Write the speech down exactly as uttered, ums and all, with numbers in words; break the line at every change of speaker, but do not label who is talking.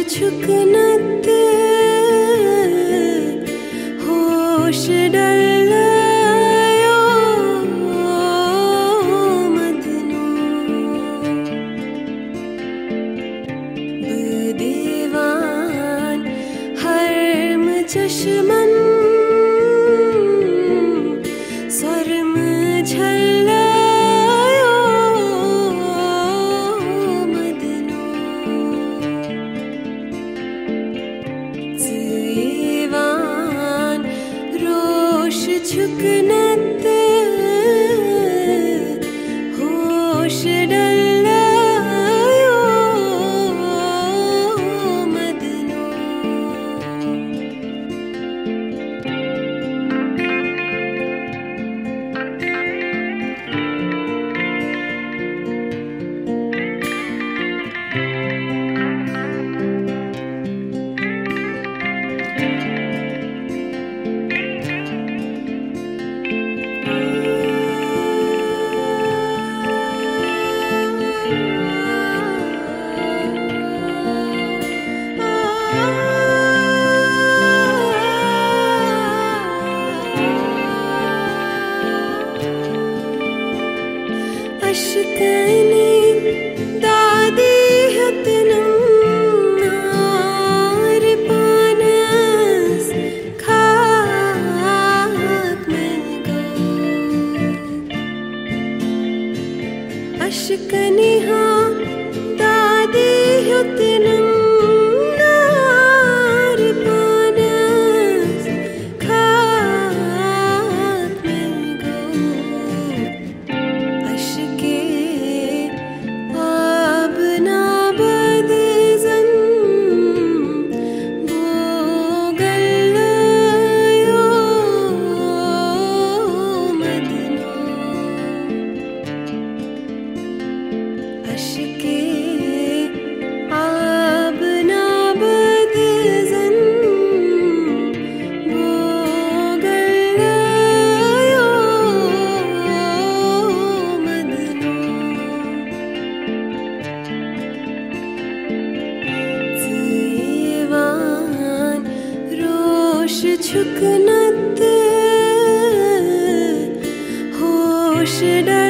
छुकनत होश डल्लायो मदनो बदीवान हरम चश्मन सरम झल्लायो मदनो ज़ीवान रोश छुकनत होश डल्लायो मदनो अश्कनी दादी हतनम नार पानस खाक में गो अश्कनी हाँ दादी हतनम नार पानस खाक में गो अश्के आब ना बदज़न बोगल्लायो मदनो अश्के आब ना बदज़न बोगल्लायो मदनो ज़ीवान रोश छुकनत होश डल्लायो